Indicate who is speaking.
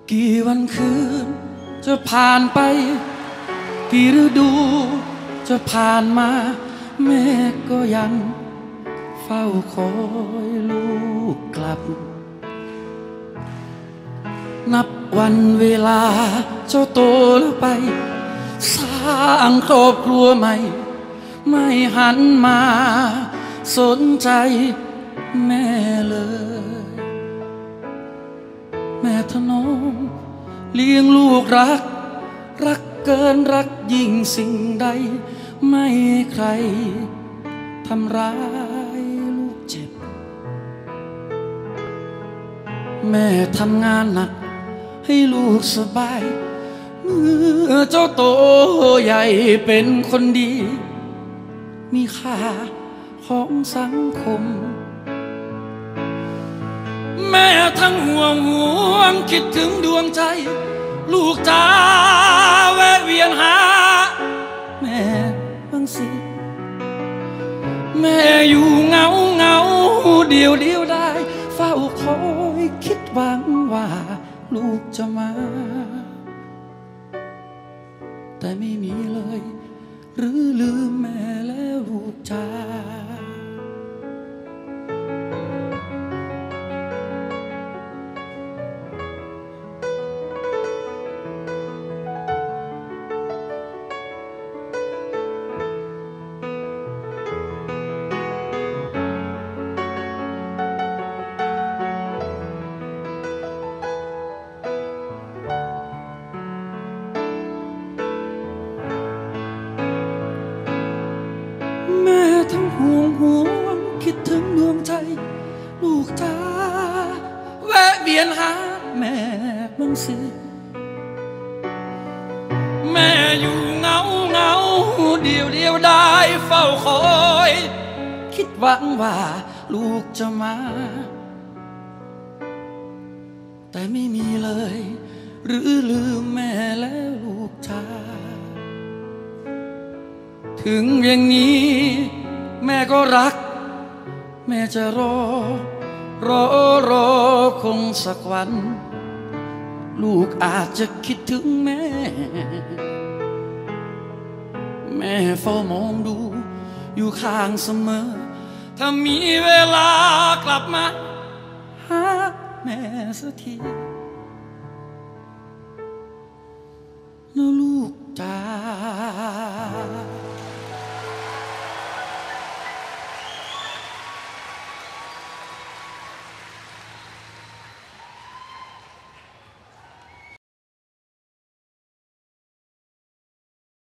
Speaker 1: กี่วันคืนจะผ่านไปกี่ฤดูจะผ่านมาแม่ก็ยังเฝ้าคอยลูกกลับนับวันเวลาเจ้าโตแล้วไปสร้างครอบครัวใหม่ไม่หันมาสนใจแม่เลยแม่ถนอมเลี้ยงลูกรักเกินรักยิ่งสิ่งใดไม่ใครทำร้ายลูกเจ็บแม่ทำงานหนักให้ลูกสบายเมื่อเจ้าโตใหญ่เป็นคนดีมีค่าของสังคมแม่ทั้งห่วงคิดถึงดวงใจลูกจ๋าแวะเวียนหาแม่บ้างสิแม่อยู่เงาเดียวได้เฝ้าคอยคิดหวังว่าลูกจะมาแต่ไม่มีเลยหรือลืมแม่แล้วลูกจ๋าแม่ทั้งห่วงคิดถึงดวงใจลูกจ๋าแวะเวียนหาแม่บ้างสิแม่อยู่เงาเดียวได้เฝ้าคอยคิดหวังว่าลูกจะมาแต่ไม่มีเลยหรือลืมแม่แล้วลูกจ๋าถึงอย่างนี้แม่ก็รักแม่จะรอคงสักวันลูกอาจจะคิดถึงแม่เฝ้ามองดูอยู่ข้างเสมอถ้ามีเวลากลับมาหาแม่สักที